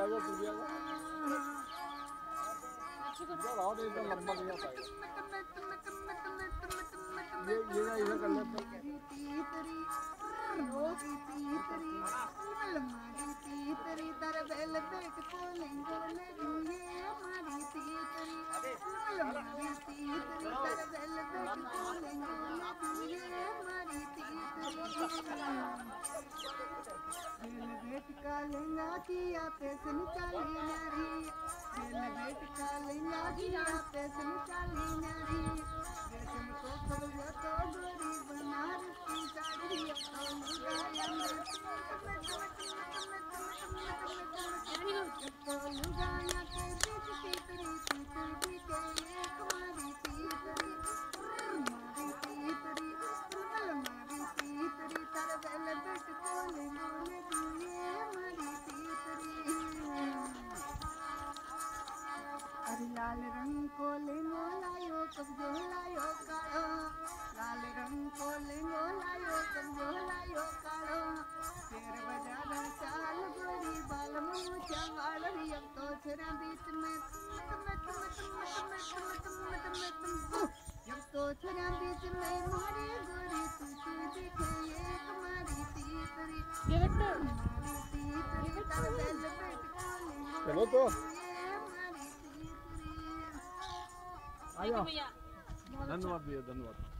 जाएगा तू जाएगा जब आओ नहीं तो लंबा नहीं आता ये ना इधर कर लेते हैं रोगी तीतरी हमारी तीतरी दर बेल बेट को लेंगोले ये हमारी तीतरी हमारी तीतरी दर बेल बेट को लेंगोले ये हमारी तीतरी बेल बेट का लेंगा किया पैसे निकाली नारी बेल बेट का लेंगा किया पैसे निकाली नारी रेशम को खबरिया तो गोरी बनारस की साड़ी तो लुगाया में तो लुगाया के बीच तीतरी तीतरी के एक मारी तीतरी मारी तीतरी मारी तीतरी तर बेल बेट को लेंगोले ये मारी तीतरी अरे लाल रंग को लेंगो लायो कब्जो लायो कालो लाल रंग को लेंगो लायो कब्जो लायो कालो शेर बजा चाल गोरी बाल मूछा वाल अब तो छरा बीच में जब तो छरा बीच में मारी गोरी तू दिखे एक मारी तीतरी मारी तीतरी तर बेल बेट को लेंगो चलो तो आया धन्यवाद भैया धन्यवाद।